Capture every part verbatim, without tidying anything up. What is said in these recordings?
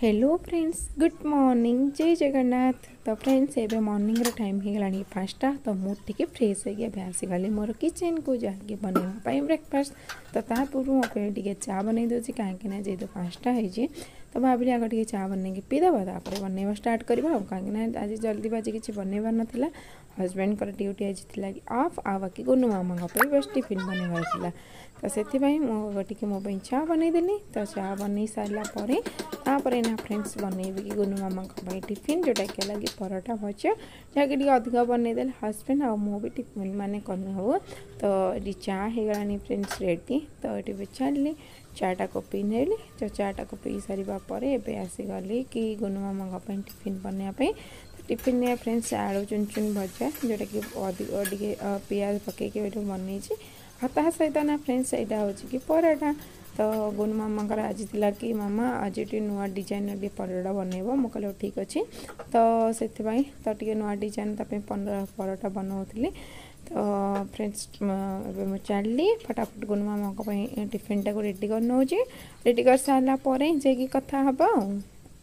Hello friends good morning जय जगन्नाथ। तो friends एवं मॉर्निंग रो टाइम हो गलानी पाँचटा। तो मुझे फ्रेश हो आसीगली मोर किचन को जहाँकि बनवाई ब्रेकफास्ट। तो ता पूर्व मो टे चा बनई दूसरी कहीं जेहतु पाँचटा हो तो भाविली आगे टे चा बनई पीदेव तापर बनवा स्टार्ट करवा कहीं आज जल्दी बाजी किसी बनवार नाला। हजबैंड को ड्यूटी आज थी ऑफ आ बाकी गुनु मामा बस टिफिन बनवार तो से मुझे मो चा बनईदेली। तो चा बन सारापर ना फ्रेंड्स बनइबी कि गुनु मामा टिफिन जोटा कि लगे परोटा भजा जहाँकि अधिक बनईदे हजबैंड आ भी टिफिन मान कन हो। तो ये चा हो गलानी फ्रेंड्स रेडी। तो ये चलली चाटा को पी नेली। तो चाटा को पी सारापर एवं आसीगली कि गुनु मामा टिफिन बनवाई। टिफिन ने फ्रेंड्स आलू चुन चुन भजा जोटा कि अधिक पियाज पकई बनई और ता सहित ना फ्रेंड्स यहाँ हूँ कि पराठा। तो गुनु मामा आज थी कि मामा आज ये नुआ डिजाइन टे परोटा बनइब मु कहल ठीक अच्छे। तो से तो टे नुआ डिजाइन परोटा बनाऊली। तो फ्रेंड्स मुझे चलली फटाफट गुनु मामा टिफिन टाक रेडी कर नौ रेडी कर सारापर जाकि कथा हम।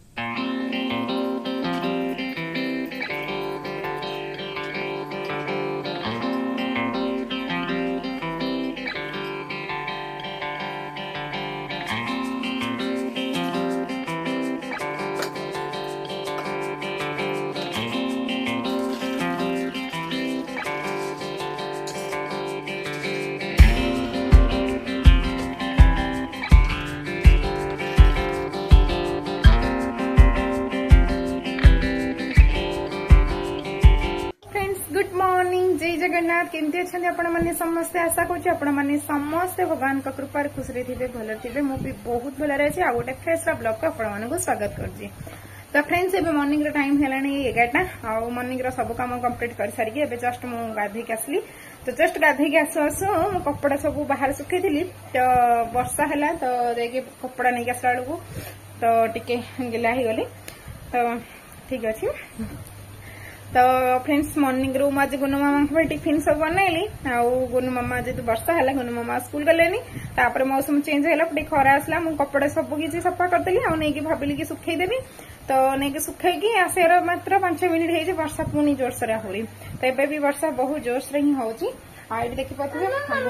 गुड मॉर्निंग जय जगन्नाथ। केमती अच्छे आपण मैंने समस्ते आशा करें समस्ते भगवान का कृपा खुशी थे भल थे मुझे बहुत भल अच्छे। आ गोटे फ्रेश ब्लॉग को आपण स्वागत कर। तो फ्रेंड्स एवं मॉर्निंग टाइम है एगारटा आ मॉर्निंग सब काम कंप्लीट कर सारी एवं जस्ट मु गाधे आसली। तो जस्ट गाधे आसु आसु मु कपड़ा सब बाहर सुखई थी। तो वर्षा है तो देखिए कपड़ा नहीं आसला बेलू तो टिके गिला हो गली। तो ठीक अच्छे। तो फ्रेंड्स मॉर्निंग रू आज गुनु मामा टिफिन सब बनइली। आउ गुनु मामा जेहतु वर्षा है गुनु मामा स्कूल गले तापर मौसम चेंज है खरा आसला मु कपड़ा सब किसी सफा करदेली आ नहीं भाविली कि सुखईदेवी। तो नहीं सुखई आसार मात्र पांच मिनिट हो वर्षा पुणी जोरसोर आहरी। तो एबे भी वर्षा बहुत जोरसोर ही होची। आ ये देखि पाथि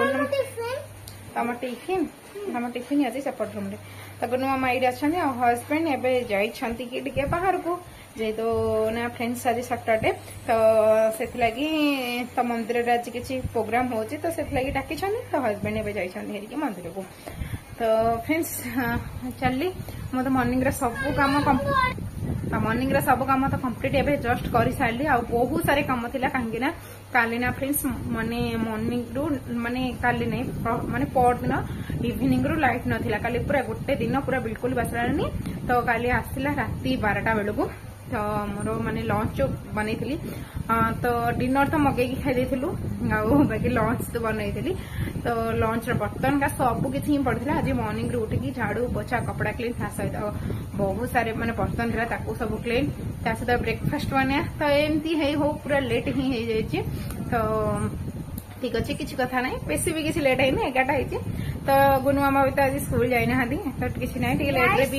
तम टिफिन तम टिफिन आज सेपट रूम रे। तो गुनु मामा ये अच्छा हजबैंड एवं जाइछंती कि टिके बाहर को जेहेतु ना फ्रेंड्स आज सैटरडे। तो से तो मंदिर आज किसी प्रोग्राम हो तो से डाकी तो हजबैंड एवं जाइए मंदिर को। तो फ्रेंड्स चलली मत मॉर्निंग सब कम मॉर्निंग सब कम तो कंप्लीट एवं जस्ट कर सारी। आ बहुत सारे कम थी कहीं काली ना फ्रेंड्स माने मॉर्निंग रू माने काली नहीं माने पर दिन इवनिंग रू लाइट नाला काली पूरा गोटे दिन पूरा बिल्कुल बासलानी। तो काली आसला राति बारटा बेलू। तो मोर माने लंच जो बनई थी तो डिनर तो मगे खाई बाकी लंच तो बनई। तो लंच बर्तन का सब किसी पड़ा आज मॉर्निंग रू उठिकी झाड़ू पोछा कपड़ा क्लीन ता सहित बहुत सारे माने बर्तन था सब क्लीन ता सहित ब्रेकफास्ट बना। तो एमती हो पूरा लेट ही हो जाए। तो ठीक अच्छे किसी कथा ना बेस भी किसी लेट है एगारटा हो। तो गुनु मामा भी तो आज स्कूल जाई ना तो किसी ना लेट रे भी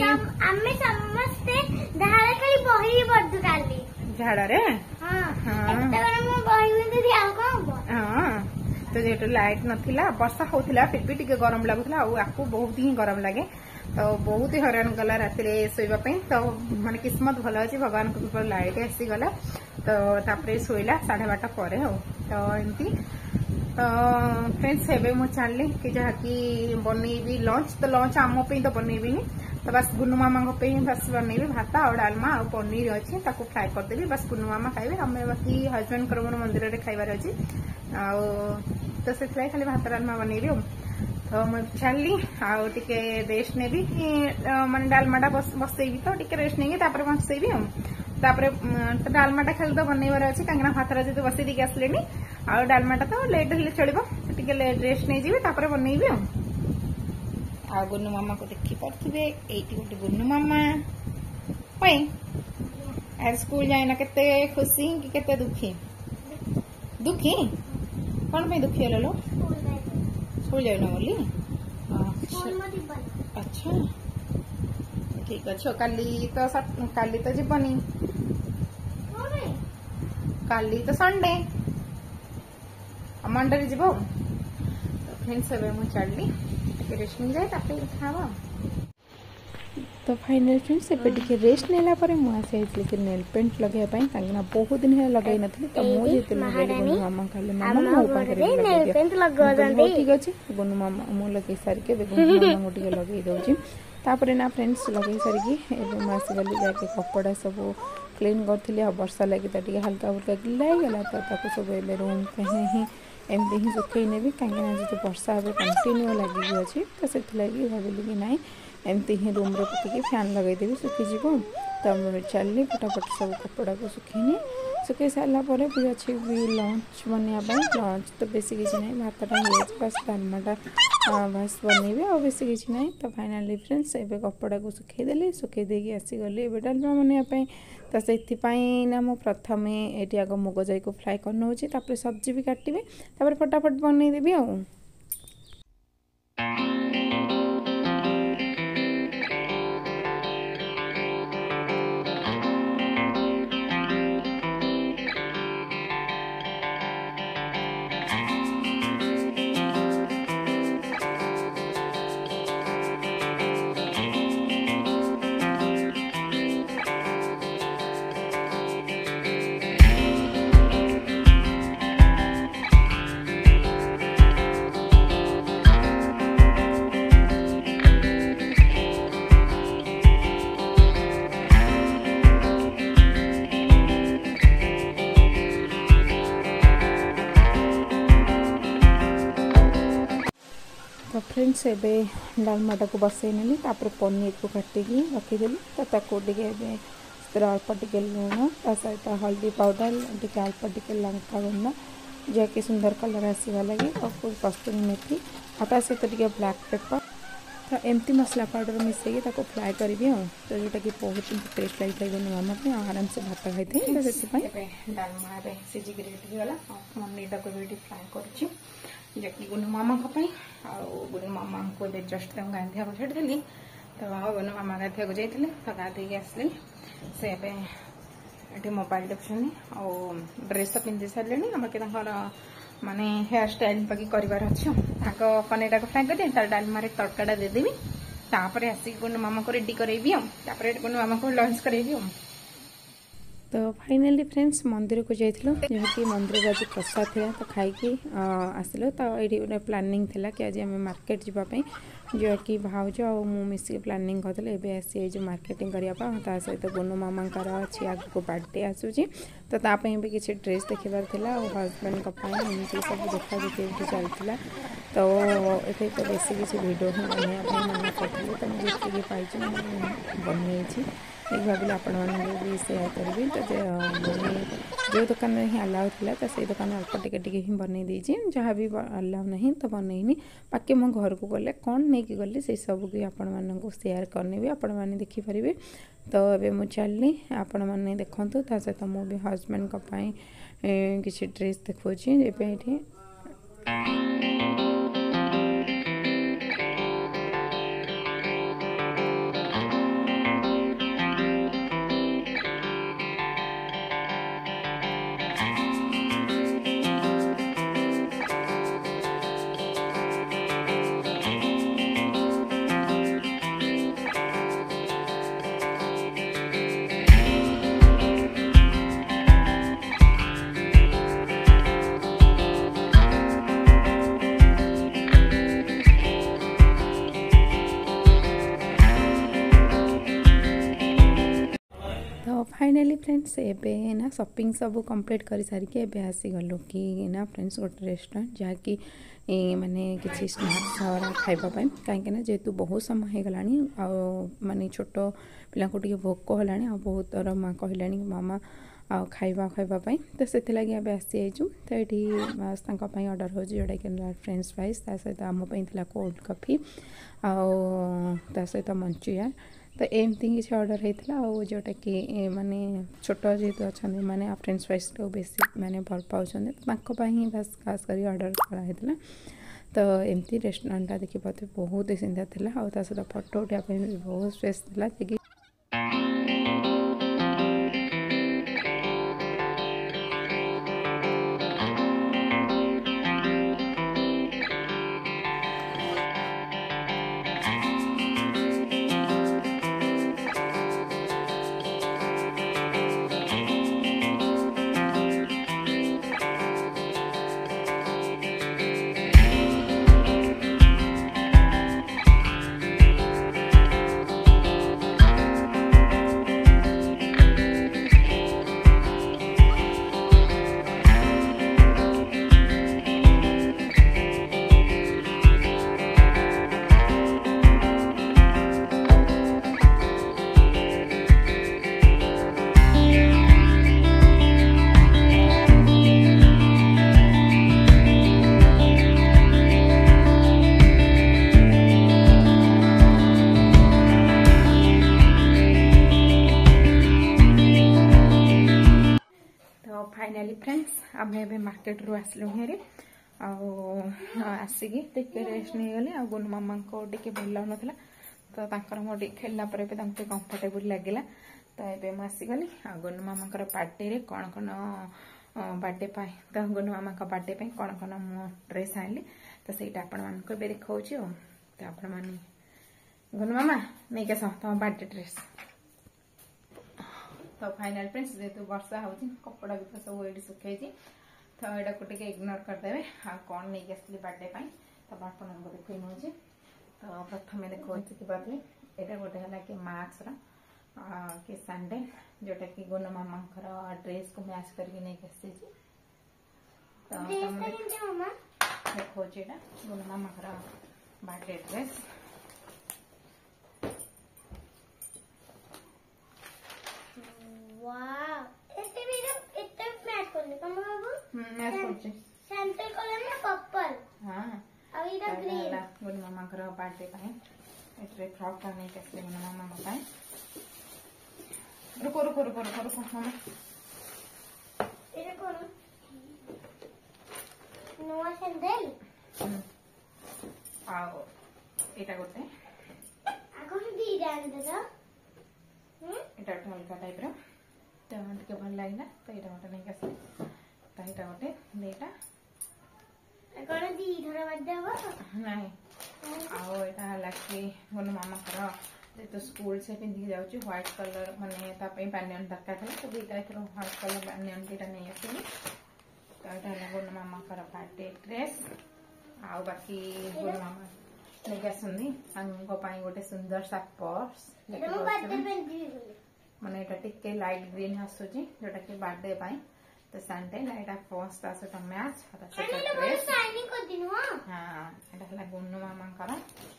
झाड़ा रे। हाँ तो जेटू लाइट नथिला वर्षा होता फिर भी टिके गरम लगुला आपको बहुत ही गरम लगे। तो बहुत ही हैरान गला राति शोवाई। तो माने किस्मत भल अच्छे भगवान को लाइट आसीगला। तो तापर शोला साढ़े बारटा पर हो। तो एमती तो फ्रेंड्स एवं मुझे चलली कि जहाँकि बनइबी लंच। तो लंच आम तो बनइबी तो बस गुनु मामा बस बनइबी भात आ डालमा आ पनीर अच्छे फ्राए करदेवी बस गुनु मामा खाइबे हमें बाकी हजबैंड को मोर मंदिर में खाइबार अच्छे। आ तो से खाली भात डालमा बनइबी। तो मुझे चलली आउ टिके रेस्ट नेबी माने डालमाटा बसैबी तो टिके रेस्ट नहीं बसैबी। तापर तो डालमाटा खाली तो बनइबार अच्छे कहीं भातरा जो बसई दी आसले आ डालमाटा तो लेट हेल्ले चलो टिके रेस्ट नहीं जी बनइबी। आ गुनु मामा को देखी पारे ये गोटे गुनु मामा आज स्कूल जाइना केते खुशी कि केते दुखी दुखी कौन पे दुखी हेलो स्कूल जाइना बोली। अच्छा अच्छा ठीक अच्छे काली तो काली तो जीवनी काली तो संडे मंडे जीव तो फ्रेंड्स मुझे चढ़ली रेस्ट मिल जाए खावा तो फाइनल फ्रेंड्स एबे रेस्ट नेला परे मु आसी आइतली कि नेल पेंट लगाय पई कांगना बहुत दिन है लगाई नथली तो मु जेते लगाई मामा कहले मामा मो पाखरे नेल पेंट लगा दंदी ठीक अछि गोनु मामा मु लगाई सार के गोनु मामा गोटी लगाई दउची तापरे ना फ्रेंड्स लगाई सार की एबे मासी गली जाके कपड़ा सब क्लीन करथली आ वर्षा लागि त टिके हल्का हल्का गिला गेला त ताको सब एबे रूम पे ही एमती ही सुखई नेबी कांगना जे वर्षा एबे कंटिन्यू लागि अछि त सेति लागि भाबिली कि नाही एमती ही रूम रे पके फैन लगेदेवी सुखीजी तो चलनी फटाफट सब कपड़ा को सुखीनी सुखी सारा पर भी अच्छे भी लंच बनवाई लंच तो बेसी किसी ना भातटा हो बस डालमाटा बस बनइबे आ बेसी किसी ना तो फाइनाली फ्रेंड्स एबे कपड़ा को सुखेदेली सुखे देकी आसीगली एबे डालमा बनवाई तो से ना मु प्रथम ये आग मुग जाई को फ्राए करनौची तापर सब्जी भी काटिबे तापर फटाफट बनईदेवी आ तो फ्रेंड्स एबे डालमाटा को बसई नेली तापर पनीर को काटिकी रखीदेली तो ताको टिके अल्प टिके लुण ता सहित हल्दी पाउडर टिके अल्प टिके लंका गुंड जैकि सुंदर कलर आसवा लगे और कस्तूरी मेथी और ता सहित टिके ब्लैक पेपर तो एमती मसला पाउडर मिसेगी ताको फ्राए करी तो जोटा कि बहुत टेस्ट लगी था मामा पे आराम से भात खाई थे तो से डालमा सीझी रेडी गला पनीर को भी फ्राए कर जबकि गुनु मामा गुनु मामा को जस्ट गाधिया को छाड़ी तो गुनु मामा गाधिया को जाते तो गाधे आसली से ये मोबाइल देखुनी और ड्रेस तो पिंधि सारे आम के माने हेयर स्टाइल बाकी करार अच्छे आग पनीर को फ्राए कर तार डालमा तड़काटा देदेवी तापर आसिक गुनु मामा को रेडी करेबी गुनु मामा को लंच करेबी तो फाइनली फ्रेंड्स मंदिर को जाइलु जमी मंदिर आज प्रसाद था तो खाई आसिलु तो ये गोटे प्लानिंग थिला कि आज आम मार्केट जावाई जो कि भाउज आ मिसिक प्लानिंग करते एवं आसी जो मार्केटिंग करने सहित गोनू मामा अच्छी आगे बर्थडे आसूची तो तापाई भी किसी ड्रेस देखार था हजबैंड एमती सब देखा देखी चलता तो ये तो बेसी किसी वीडियो ही बनवाई मना करी तो मुझे जी पाई बनई भाविल आपण भी सेयार करी तो जो दुकान में ही अलाउ था तो से दुकान अल्प टिके टिके ही बनई देछि जहाँ भी अलाउ नहीं तो बनईनी बाकी मो घर को गले कौन नहीं कि गली से सब की आपण मानक सेयार करनी आपण मैंने देखिपारे तो ये मुझे चलनी आपण मैंने देखु ता सहित मु भी हजबैंड किसी ड्रेस देखुची ये फाइनली फ्रेंड्स एबे ना शॉपिंग सब कंप्लीट कर सारिके एबे आसी गलु कि ना फ्रेंड्स गोटे रेस्टोरेंट जहाँकि माने किसी स्नैक्स और खाइबा पाई कहीं जेहेतु बहुत समय हो गलानी आ माने छोट पिला को टिके भोक होलानी आ बहुत तर माँ कहलानी मामा आ खाइबा खाइबा पाई तो से लगे एबे आसी आइजु तो ये तांका पाई ऑर्डर हो जोड़ा कि फ्रेंच फ्राइज ता सहित आम पाई थिला कोल्ड कॉफी आ ता सहित मंचूरियन तो एमती किसी ऑर्डर होता है जोटा कि माने छोट जेहेतु अच्छा माने फ्रेंच फ्राइज को बेसी माने भल पाँच ही बस खास कर ऑर्डर कराइला तो एमती रेस्टोरेंटा देखी पाते बहुत ही सुंदर था आ सहित फोटो उठापी बहुत स्पेस था कि फाइनाली फ्रेंड्स आम ए मार्केट रू आसलु हेरी आसिकी टिके रेस्ट नहीं गली आ गुनु मामा को टिके भल लागुनथला तो तांकर मो टिके खेलला परे पे तांके कंफर्टेबल लागिला तो एबे म आसीगली आ गुनु मामा कर बर्थडे रे कोन कोन बर्थडे पाए तो गुनु मामा का बर्थडे पे कोन कोन मो ड्रेस आनली तो सेटा आपण मान को बे देखाउची ओ तो आपण माने गुनु मामा नै के सह तो बर्थडे ड्रेस तो फाइनल फ्रेंड्स जेतु वर्षा होची कपड़ा भी सब एडी सुखाई तो एटा को टिके इग्नोर कर देबे आ कोन नै के असली बर्थडे पाई तो आपण को देखै नोची तो प्रथम देखो कि बातले एटा गोटे हला कि मार्क्स रा कि सैंडल जोटा कि गुनु मामा कर ड्रेस को मैच करके नै के आसी तो मामा देखो जेटा गुनु मामा कर बर्थडे ड्रेस वाओ एते भी एते मैच करने का बाबू हम मैच करछे सैंडल कलर में पर्पल हां अब इधर ग्रीन गुनु मामा कर बर्थडे पाए एटे फ्रॉक का नहीं कैसे गुनु मामा पाए रुको रुको रुको रुको रुको मामा ये कौन नवा सैंडल आओ एटा गोटे आगो दी जान दे तो हम एटा हल्का टाइप रो तो के भल लागला तो एटा गोटे नहीं कैसे तो एटा गोटे देटा कौन दी धरा बद देबो नहीं आओ एटा लाके गुनु मामा कर जे तो स्कूल से पिंदी जाउ छी व्हाइट कलर माने ता पे पैनियन दरकार था तो दुईटा एथरो व्हाइट कलर पैनियन देटा नहीं आसी तो एटा गुनु मामा कर बर्थडे ड्रेस आओ बाकी गुनु मामा नहीं क्या सुननी अंगो पाई गोटे सुंदर सा पर्स एटा मो बर्थडे पेंदी माने एटा टिके लाइट ग्रीन आसुची जोटा कि बर्थडे पाई तो सैंडल एटा फर्स्ट आसे तो मैच आता से ड्रेस शाइनिंग कर दिनु हां एटा हला गुनु मामा कर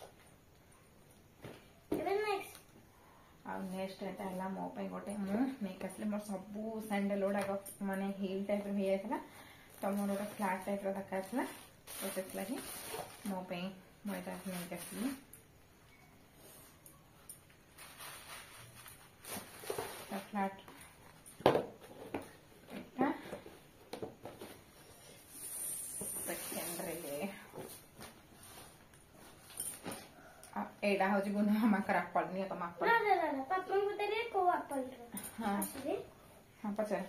एबे नेक्स्ट आ नेक्स्ट एटा हला मो पे गोटे मु नै कसले मोर सब सैंडल ओडा माने हील टाइप रो हे आथला तो मोर ओडा फ्लैट टाइप रो दकाथला तो सेट लागि मो पे मो एटा नै कसली तो फ्लैट एटा सेकेंडरी एडा हो गुनु मामा कर एप्पल नहीं तो एप्पल ना ना ना पापा को तेरे को एप्पल हां हां पचार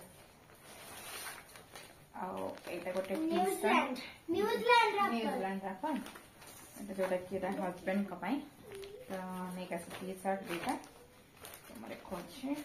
आओ एटा गोटे New Zealand New Zealand apple New Zealand apple एटा जोटा कि रा हस्बैंड को पाई तो नहीं का टी शर्ट देता तो मारे खोचे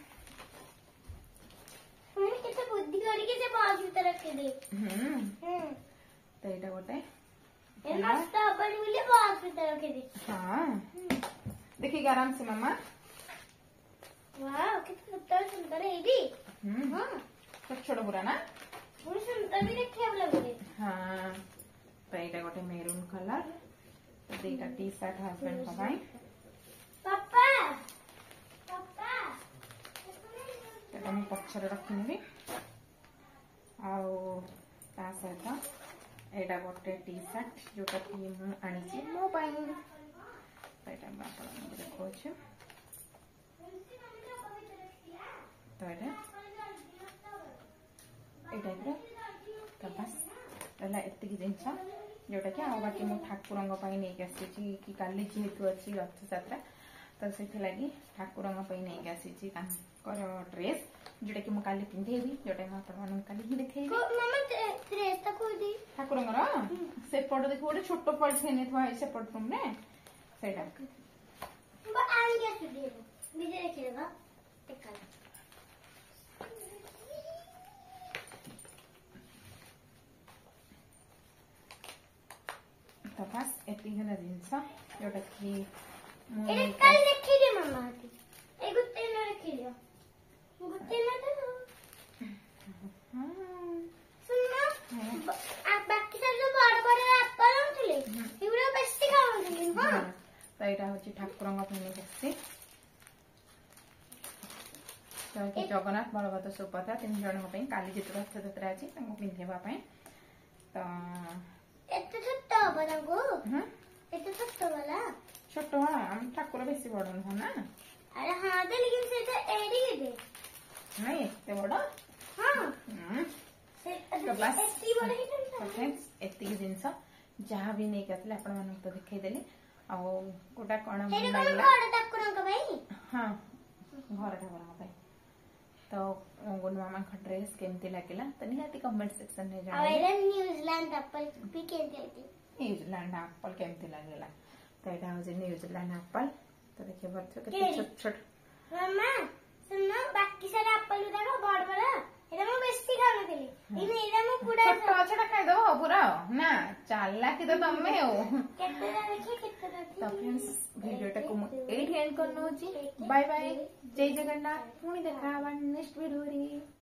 मैंने कितना बुद्धि करी के से बाग भीतर रख दे हम्म हम्म तो एटा गोटे ये मस्त अपन बोले बाग भीतर रख दे हां देखिए आराम से मामा वाह कितना सुंदर है ये भी हम्म हां छोटा छोटा पूरा ना बहुत सुंदर भी देखे अब लग रहे हां तो एटा गोटे मेरून कलर तो देटा टी शर्ट हस्बैंड को पाई पापा पापा एटा मैं पछर रखिनी आओ ता सहित एटा गोटे टी शर्ट जोटा कि मु आनी छी मो पाई एटा मैं आपन देखो छ तो एटा एटा एटा तो बस एला एत्ती जिंस जोटा कि आ बाकी मो ठाकुरंग पई नै के आसी कि काली जेहेतु अछि रथ यात्रा तो से लगी ठाकुरंग पई नै के आसी तांकर ड्रेस जोटा कि मो काली पिंधेबी जोटा म आपण मन काली ही देखेबी मम्मा ड्रेस ता कोइ दी ठाकुरंग रा से पड़ देखो गोटे छोटो पॉलिथिन थवा है से पड़ रूम रे सेटा बा आन के दे विजय रखेगा टिका तो बस एती हला जिंस जोटा कि ए कल देखि दे मम्मा आती ए गुत्ते न रखि दियो गुत्ते न दे हां सुनना आ बाकी सब जो बड़ बड़ एप्पल होतले एउरा बेसी खाउंतले हां तो एटा होची ठाकुरंग पई बसी तो कि जगन्नाथ बलभद्र सुभद्रा तीन जन पई काली जेतु रथ यात्रा अछि तांको पिंधेबा पई तो एते छोटा बड़ा गो हां एते छोटा वाला छोटो हम ठाकुर बेसी बड़ न ना अरे हां दे लेकिन सेटा एडी दे नहीं एते बड़ हां हम्म से तो बस एती बड़ ही तो फ्रेंड्स एती जिंस जहां भी नै करले आपण मन तो देखाई देली आ कोटा कोन हेरे लागला कोन बड़ ठाकुरंग भाई हां घर ठाकुरंग भाई तो गुड मामा का ड्रेस केमती लागला तो निहाती कमेंट सेक्शन में जाने अवेरा न्यूजीलैंड एप्पल भी केमती होती न्यूजीलैंड एप्पल केमती लागला तो एटा हो जे न्यूजीलैंड एप्पल तो देखिए बच्चों के केरी? छोट छोट मामा सुनना बाकी सारे एप्पल उधर बड़ बड़ एटा मैं बेसी खाने के लिए इन एटा मैं पूरा छोट छोटा खाई दो पूरा ना चाला कि तो तमे हो केते देखि केते तो फ्रेंड्स वीडियोटा को एट एंड करनो जी बाय बाय जय जगन्नाथ पुणी देखा नेक्स्ट वीडियो रे।